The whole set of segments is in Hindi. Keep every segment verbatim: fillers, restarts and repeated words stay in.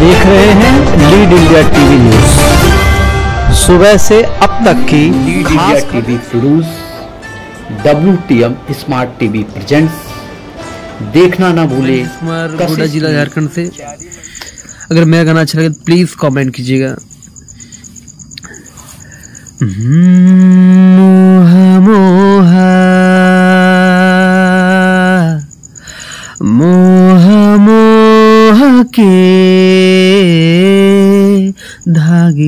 देख रहे हैं लीड इंडिया टीवी न्यूज। सुबह से अब तक की lead India TV Firoz W T M smart TV presents. देखना ना भूले। गोड्डा जिला झारखंड से। अगर मेरा गाना अच्छा लगे तो प्लीज कमेंट कीजिएगा। मोहा मोहा मोहा मोहा के धागे,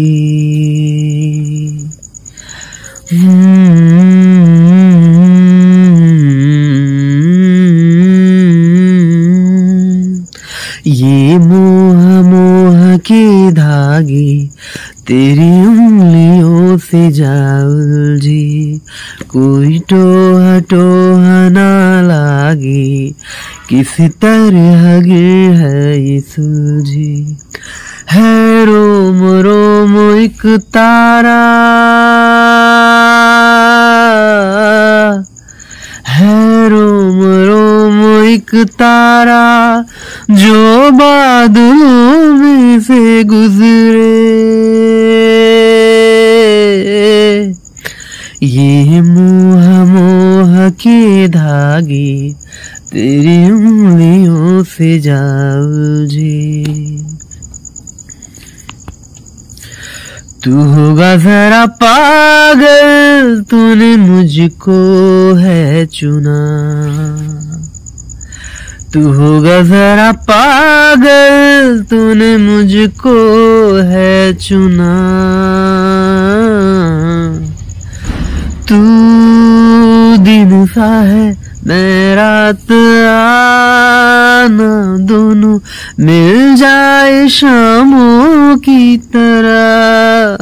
ये मोह मोह के धागे तेरी उंगलियों से जाल जी, कोई टोहा टोहा ना लागे, किसी तरह गिर है ये सूझी। है रोम रोम एक तारा, है रोम रोम एक तारा, जो बादलों में से गुजरे। ये मोह मोह के धागे तेरी उंगलियों से जाओ जी। तू होगा जरा पागल, तूने मुझको है चुना। तू होगा जरा पागल, तूने मुझको है चुना। तू दिन सा है मैं रात, आना दोनों मिल जाए शामों की तरह।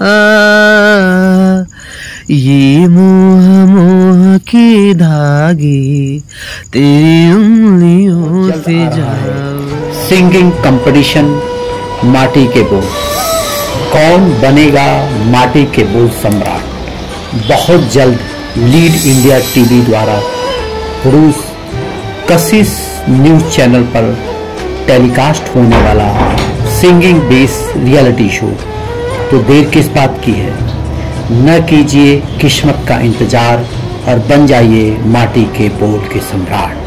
ये मोह मोह के धागे तेरी उंगलियों से जाओ। सिंगिंग कंपटीशन माटी के बोल। कौन बनेगा माटी के बोल सम्राट? बहुत जल्द लीड इंडिया टीवी द्वारा पुरुष कशिश न्यूज चैनल पर टेलीकास्ट होने वाला सिंगिंग बेस रियलिटी शो। तो देर किस बात की है, न कीजिए किस्मत का इंतजार और बन जाइए माटी के बोल के सम्राट।